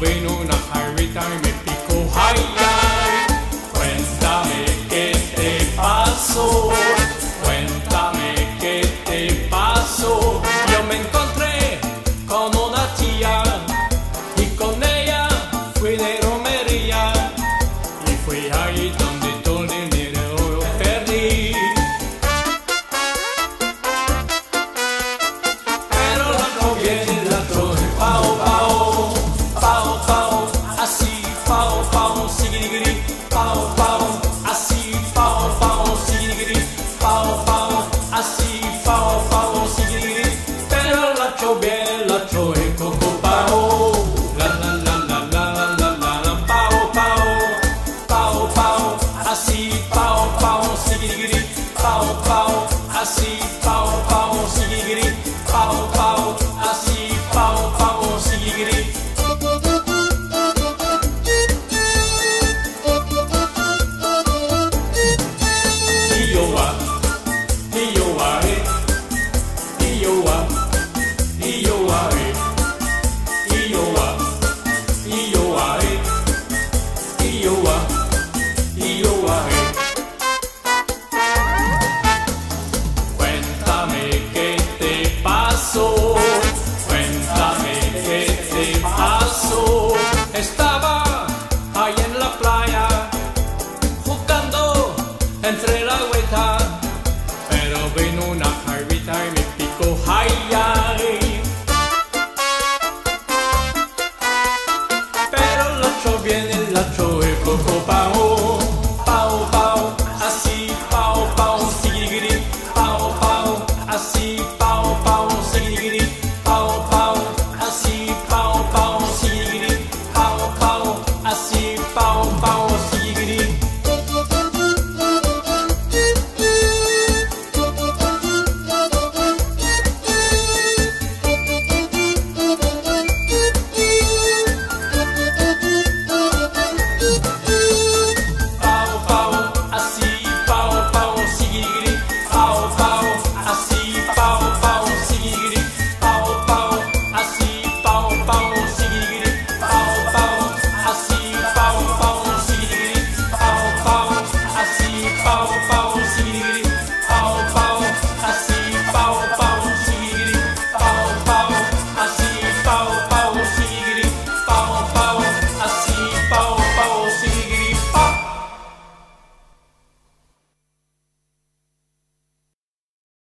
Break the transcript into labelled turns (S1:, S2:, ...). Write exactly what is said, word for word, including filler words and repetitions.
S1: tuve en una jarrita y me picó. Ay, ay, cuéntame qué te pasó, cuéntame qué te pasó. Yo me encontré con una tía y con ella fui de romería y fui ahí donde todo el dinero lo perdí. Pero el otro viene, el otro es pao, pao, pao, pao, así, pao, pao, sigirigiri, pao, pao, así, pao, pao, sigirigiri, pao, pao, así, pao, pao, sigirigiri. Pero el otro viene, el otro es